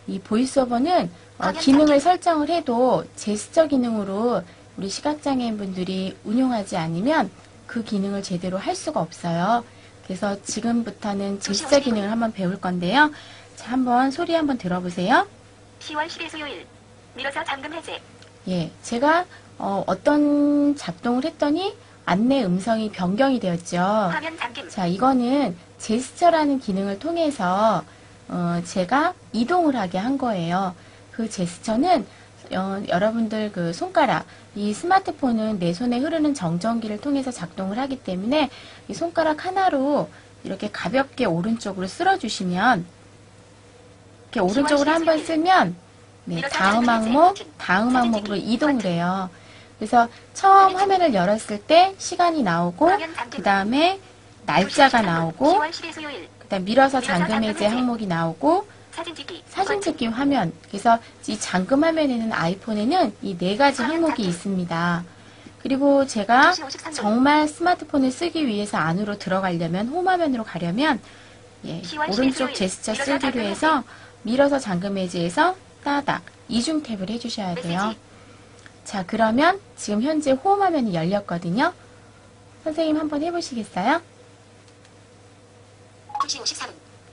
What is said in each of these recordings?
이 보이스오버는 기능을 설정을 해도 제스처 기능으로 우리 시각장애인분들이 운용하지 않으면 그 기능을 제대로 할 수가 없어요. 그래서 지금부터는 제스처 기능을 한번 배울 건데요. 자, 한번 소리 한번 들어보세요. 10월 10일 수요일. 밀어서 잠금 해제. 예, 제가 어떤 작동을 했더니 안내 음성이 변경이 되었죠. 화면 잠김. 자, 이거는 제스처라는 기능을 통해서 제가 이동을 하게 한 거예요. 그 제스처는 여러분들 그 손가락, 이 스마트폰은 내 손에 흐르는 정전기를 통해서 작동을 하기 때문에 이 손가락 하나로 이렇게 가볍게 오른쪽으로 쓸어주시면 이렇게 오른쪽으로 한번 쓰면 네, 다음 항목으로 이동을 해요. 그래서 처음 화면을 열었을 때 시간이 나오고 그 다음에 날짜가 나오고 그 다음 밀어서 잠금 해제 항목이 나오고 사진 찍기 화면. 그래서 이 잠금 화면에는 아이폰에는 이 4가지 항목이 있습니다. 그리고 제가 정말 스마트폰을 쓰기 위해서 안으로 들어가려면 홈 화면으로 가려면 오른쪽 제스처 쓰기로 해서 밀어서 잠금 해제에서 따닥 이중 탭을 해주셔야 돼요. 자, 그러면 지금 현재 홈 화면이 열렸거든요. 선생님 한번 해보시겠어요? 2시 54분.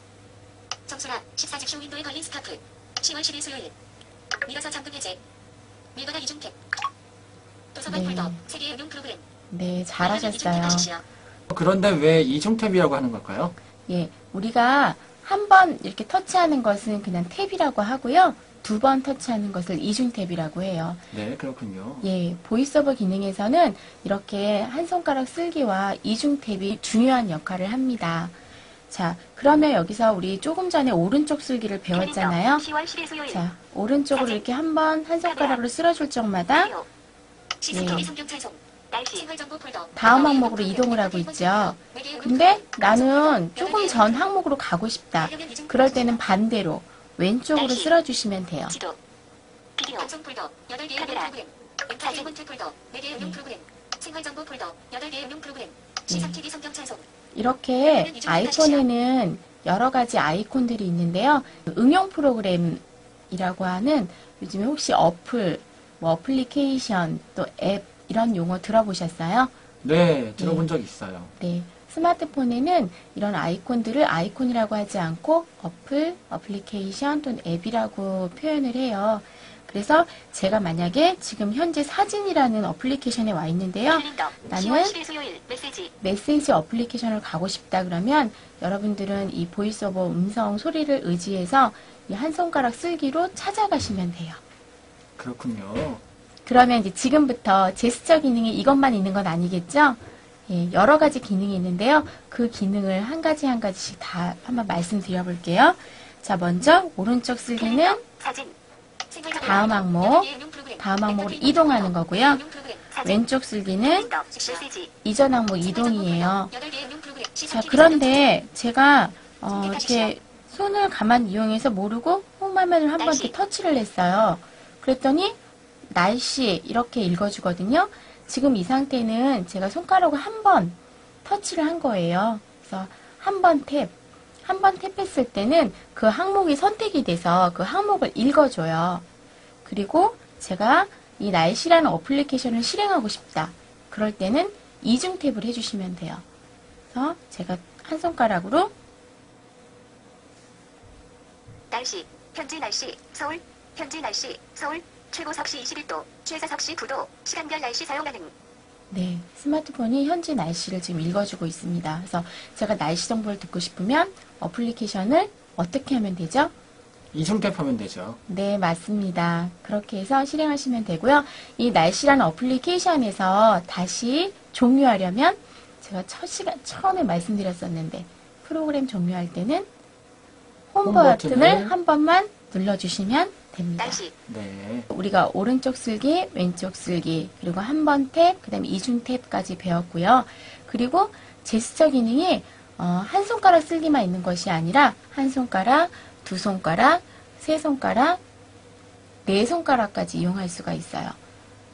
정수라 14집 윈도에 걸린 스타트. 10월 10일 수요일. 밀어서 잠금 해제. 밀거나 이중 탭. 도서관 네. 폴더. 세계의 응용 프로그램. 네, 잘하셨어요. 그런데 왜 이중 탭이라고 하는 걸까요? 예, 우리가 한 번 이렇게 터치하는 것은 그냥 탭이라고 하고요. 2번 터치하는 것을 이중 탭이라고 해요. 네, 그렇군요. 예, 보이스오버 기능에서는 이렇게 한 손가락 쓸기와 이중 탭이 중요한 역할을 합니다. 자, 그러면 여기서 우리 조금 전에 오른쪽 쓸기를 배웠잖아요. 10월 10일 수요일. 자, 오른쪽으로 이렇게 한 손가락으로 쓸어줄 적마다 CCTV 성경 찬송. 날씨 생활정보 폴더. 다음 항목으로 이동을 하고 있죠. 근데 나는 조금 전 항목으로 가고 싶다. 그럴 때는 반대로 왼쪽으로 쓸어주시면 돼요. 지도. 비디오. 방송 폴더. 8개의 응용 프로그램. 사진 문제 폴더. 4개의 응용 프로그램. 생활정보 폴더. 8개의 응용 프로그램. CCTV 성경 찬송. 이렇게 아이폰에는 여러 가지 아이콘들이 있는데요. 응용 프로그램이라고 하는 요즘에 혹시 어플, 뭐 어플리케이션, 또 앱 이런 용어 들어보셨어요? 네, 들어본 적 있어요. 네. 스마트폰에는 이런 아이콘들을 아이콘이라고 하지 않고 어플, 어플리케이션 또는 앱이라고 표현을 해요. 그래서 제가 만약에 지금 현재 사진이라는 어플리케이션에 와 있는데요. 나는 메시지 어플리케이션을 가고 싶다 그러면 여러분들은 이 보이스오버 음성 소리를 의지해서 이 한 손가락 쓸기로 찾아가시면 돼요. 그렇군요. 그러면 이제 지금부터 제스처 기능이 이것만 있는 건 아니겠죠? 예, 여러 가지 기능이 있는데요. 그 기능을 한 가지 한 가지씩 다 한번 말씀드려 볼게요. 자, 먼저 오른쪽 쓸기는 다음 항목으로 이동하는 거고요. 왼쪽 쓸기는 이전 항목 이동이에요. 자, 그런데 제가 이렇게 손을 가만히 이용해서 모르고 홈 화면을 한번 이렇게 터치를 했어요. 그랬더니 날씨 이렇게 읽어주거든요. 지금 이 상태는 제가 손가락으로 한 번 터치를 한 거예요. 그래서 한 번 탭했을 때는 그 항목이 선택이 돼서 그 항목을 읽어줘요. 그리고 제가 이 날씨라는 어플리케이션을 실행하고 싶다. 그럴 때는 이중 탭을 해주시면 돼요. 그래서 제가 한 손가락으로 날씨, 현재 날씨, 서울, 현재 날씨, 서울, 최고 섭씨 21도, 최저 섭씨 9도, 시간별 날씨 사용 가능. 네, 스마트폰이 현재 날씨를 지금 읽어주고 있습니다. 그래서 제가 날씨 정보를 듣고 싶으면 어플리케이션을 어떻게 하면 되죠? 이중 탭하면 되죠. 네, 맞습니다. 그렇게 해서 실행하시면 되고요. 이 날씨라는 어플리케이션에서 다시 종료하려면 제가 처음에 말씀드렸었는데 프로그램 종료할 때는 홈 버튼을 한 번만 눌러주시면 됩니다. 날씨. 네. 우리가 오른쪽 쓸기, 왼쪽 쓸기, 그리고 한 번 탭, 그 다음에 이중 탭까지 배웠고요. 그리고 제스처 기능이 한 손가락 쓸기만 있는 것이 아니라 한 손가락, 두 손가락, 세 손가락, 네 손가락까지 이용할 수가 있어요.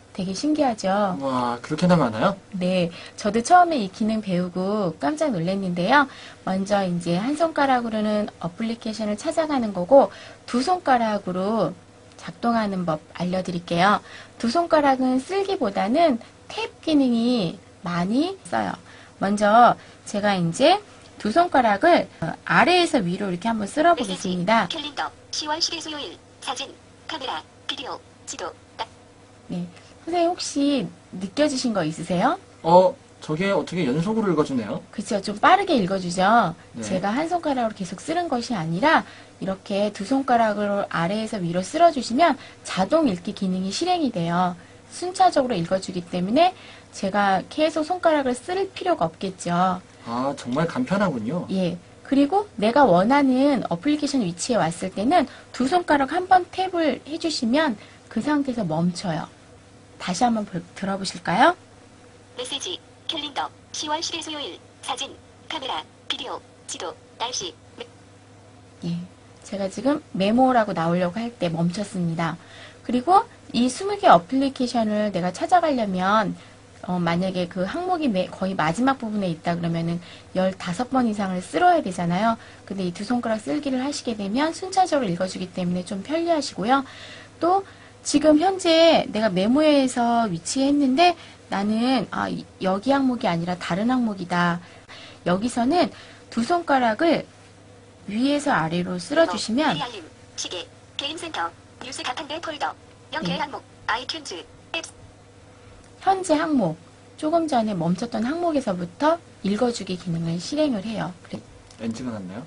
되게 신기하죠? 와, 그렇게나 많아요? 네, 저도 처음에 이 기능 배우고 깜짝 놀랐는데요. 먼저 이제 한 손가락으로는 어플리케이션을 찾아가는 거고, 두 손가락으로 작동하는 법 알려드릴게요. 두 손가락은 쓸기보다는 탭 기능이 많이 써요. 먼저 제가 이제 두 손가락을 아래에서 위로 이렇게 한번 쓸어 보겠습니다. 캘린더 10월 10일 수요일 사진 카메라 비디오 지도 네, 선생님 혹시 느껴지신 거 있으세요? 저게 어떻게 연속으로 읽어주네요? 그쵸, 좀 빠르게 읽어주죠. 네. 제가 한 손가락으로 계속 쓰는 것이 아니라 이렇게 두 손가락으로 아래에서 위로 쓸어주시면 자동 읽기 기능이 실행이 돼요. 순차적으로 읽어주기 때문에 제가 계속 손가락을 쓸 필요가 없겠죠. 아, 정말 간편하군요. 예. 그리고 내가 원하는 어플리케이션 위치에 왔을 때는 두 손가락 한 번 탭을 해주시면 그 상태에서 멈춰요. 다시 한번 들어보실까요? 메시지 캘린더 10월 10일 수요일 사진 카메라 비디오 지도 날씨 예. 제가 지금 메모라고 나오려고 할 때 멈췄습니다. 그리고 이 20개 어플리케이션을 내가 찾아가려면 만약에 그 항목이 거의 마지막 부분에 있다 그러면은 15번 이상을 쓸어야 되잖아요. 근데 이 두 손가락 쓸기를 하시게 되면 순차적으로 읽어주기 때문에 좀 편리하시고요. 또 지금 현재 내가 메모에서 위치했는데 나는 여기 항목이 아니라 다른 항목이다. 여기서는 두 손가락을 위에서 아래로 쓸어주시면 알림 시계 게임센터 뉴스 가판대 폴더 연계 네. 항목 아이튠즈 앱 현재 항목, 조금 전에 멈췄던 항목에서부터 읽어주기 기능을 실행을 해요. 엔지가 났나요?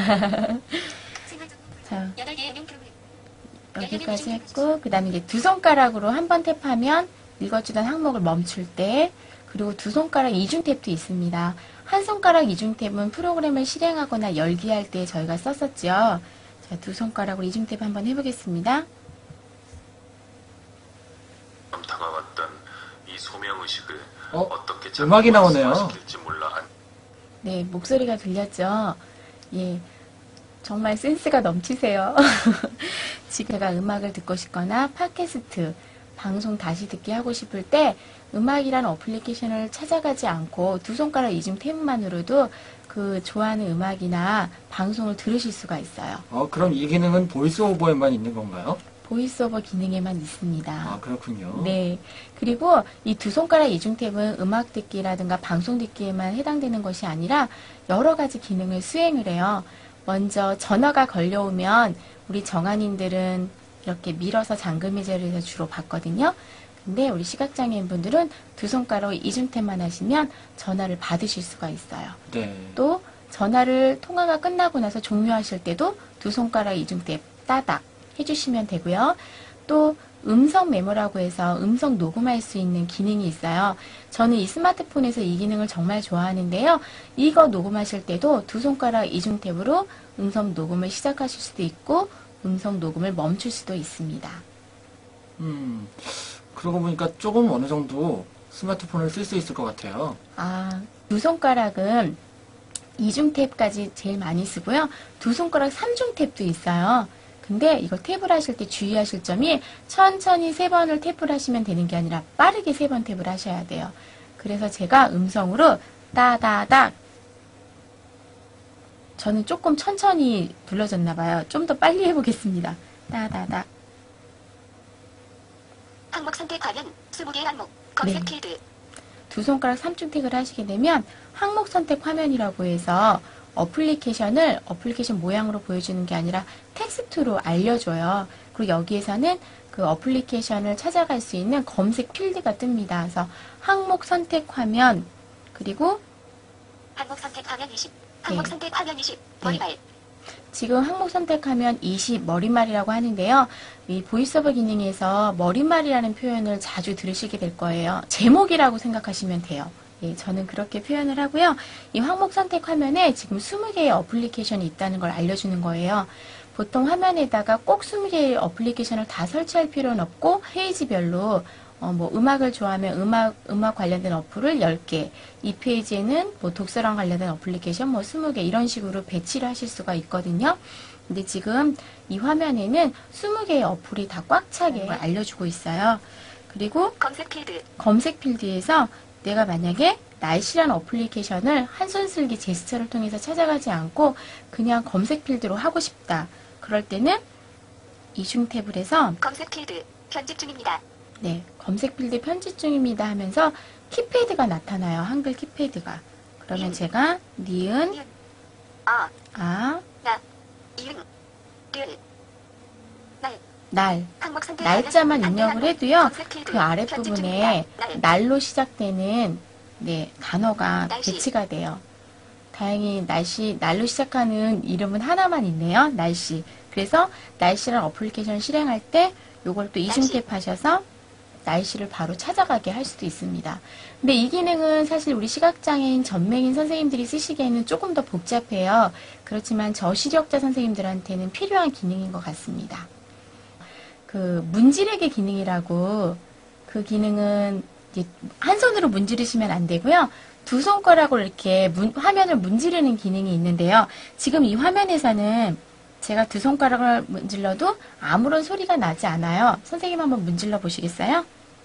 자, 8개의 명 프로그램 여기까지 했고, 그 다음에 이제 두 손가락으로 한 번 탭하면 읽어주던 항목을 멈출 때, 그리고 두 손가락 이중 탭도 있습니다. 한 손가락 이중 탭은 프로그램을 실행하거나 열기할 때 저희가 썼었죠. 자, 두 손가락으로 이중 탭 한번 해보겠습니다. 다가왔던 이 소명의식을 어? 어떻게 음악이 나오네요. 시킬지 몰라. 네, 목소리가 들렸죠? 예. 정말 센스가 넘치세요. 지금 제가 음악을 듣고 싶거나 팟캐스트, 방송 다시 듣기 하고 싶을 때 음악이라는 어플리케이션을 찾아가지 않고 두 손가락 이중 탭만으로도 그 좋아하는 음악이나 방송을 들으실 수가 있어요. 그럼 이 기능은 보이스 오버에만 있는 건가요? 보이스오버 기능에만 있습니다. 아, 그렇군요. 네. 그리고 이 두 손가락 이중 탭은 음악 듣기라든가 방송 듣기에만 해당되는 것이 아니라 여러 가지 기능을 수행을 해요. 먼저 전화가 걸려오면 우리 정한인들은 이렇게 밀어서 잠금이제를 해서 주로 받거든요. 근데 우리 시각장애인분들은 두 손가락 이중 탭만 하시면 전화를 받으실 수가 있어요. 네. 또 통화가 끝나고 나서 종료하실 때도 두 손가락 이중 탭 따닥 해주시면 되고요. 또 음성 메모라고 해서 음성 녹음할 수 있는 기능이 있어요. 저는 이 스마트폰에서 이 기능을 정말 좋아하는데요. 이거 녹음하실 때도 두 손가락 이중 탭으로 음성 녹음을 시작하실 수도 있고 음성 녹음을 멈출 수도 있습니다. 그러고 보니까 조금 어느 정도 스마트폰을 쓸 수 있을 것 같아요. 두 손가락은 이중 탭까지 제일 많이 쓰고요. 두 손가락 삼중 탭도 있어요. 근데 이걸 탭을 하실 때 주의하실 점이 천천히 3번을 탭을 하시면 되는 게 아니라 빠르게 3번 탭을 하셔야 돼요. 그래서 제가 음성으로 따다닥 저는 조금 천천히 불러졌나 봐요. 좀 더 빨리 해보겠습니다. 따다닥 항목 선택하면 20개의 항목 검색 네. 필드 두 손가락 삼중 탭을 하시게 되면 항목 선택 화면이라고 해서 어플리케이션 모양으로 보여주는 게 아니라 텍스트로 알려줘요. 그리고 여기에서는 그 어플리케이션을 찾아갈 수 있는 검색 필드가 뜹니다. 그래서 항목 선택 화면, 그리고 항목 선택하면 20 항목 네. 선택하면 20 머리말 지금 항목 선택하면 20 머리말이라고 하는데요. 이 보이스오버 기능에서 머리말이라는 표현을 자주 들으시게 될 거예요. 제목이라고 생각하시면 돼요. 예, 저는 그렇게 표현을 하고요. 이 항목 선택 화면에 지금 20개의 어플리케이션이 있다는 걸 알려주는 거예요. 보통 화면에다가 꼭 20개의 어플리케이션을 다 설치할 필요는 없고 페이지별로 음악을 좋아하면 음악 관련된 어플을 10개, 이 페이지에는 독서랑 관련된 어플리케이션 20개 이런 식으로 배치를 하실 수가 있거든요. 근데 지금 이 화면에는 20개의 어플이 다 꽉 차게 알려주고 있어요. 그리고 검색 필드. 검색 필드에서 내가 만약에 날씨라는 어플리케이션을 한 손 쓸기 제스처를 통해서 찾아가지 않고 그냥 검색 필드로 하고 싶다. 그럴 때는 이중 탭을 해서 검색 필드. 편집 중입니다. 네, 검색 필드 편집 중입니다 하면서 키패드가 나타나요. 한글 키패드가. 그러면 제가 니은, 니은. 아. 아, 나. 이응. 를. 날. 날, 항목 선택. 날짜만 안내 입력을 항목. 해도요. 검색 필드. 그 아랫부분에 편집 중입니다. 날. 날로 시작되는 네, 단어가 날씨. 배치가 돼요. 다행히 날로 시작하는 이름은 하나만 있네요. 날씨. 그래서 날씨라는 어플리케이션 실행할 때 요걸 또 이중 날씨. 탭 하셔서 날씨를 바로 찾아가게 할 수도 있습니다. 근데 이 기능은 사실 우리 시각장애인 전맹인 선생님들이 쓰시기에는 조금 더 복잡해요. 그렇지만 저시력자 선생님들한테는 필요한 기능인 것 같습니다. 그 문지르기 기능이라고 그 기능은 이제 한 손으로 문지르시면 안 되고요. 두 손가락으로 이렇게 화면을 문지르는 기능이 있는데요. 지금 이 화면에서는 제가 두 손가락을 문질러도 아무런 소리가 나지 않아요. 선생님 한번 문질러 보시겠어요?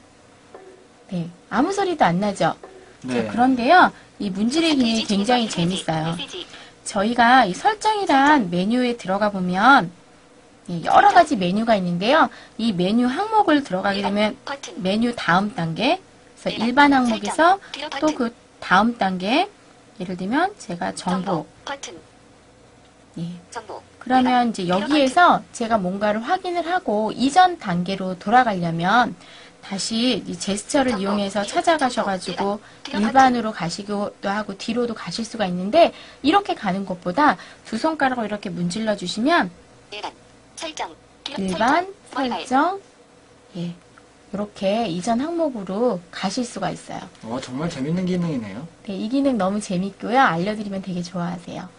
네, 아무 소리도 안 나죠? 네. 자, 그런데요, 이 문지르기 기능이 굉장히 재밌어요. 저희가 이 설정이란 메뉴에 들어가 보면 예, 여러 가지 메뉴가 있는데요. 이 메뉴 항목을 들어가게 되면 버튼. 메뉴 다음 단계, 그래서 일반 항목에서 뒤로 또 버튼. 그 다음 단계, 예를 들면 제가 정보, 버튼. 예. 정보. 그러면 이제 여기에서 제가 뭔가를 확인을 하고 이전 단계로 돌아가려면 다시 이 제스처를 정보, 이용해서 뒤로, 찾아가셔가지고 뒤로 일반으로 가시기도 하고 뒤로도 가실 수가 있는데 이렇게 가는 것보다 두 손가락으로 이렇게 문질러 주시면 일반. 설정. 일반, 모바일. 설정, 예, 이렇게 이전 항목으로 가실 수가 있어요. 정말 재밌는 기능이네요. 네, 이 기능 너무 재밌고요. 알려드리면 되게 좋아하세요.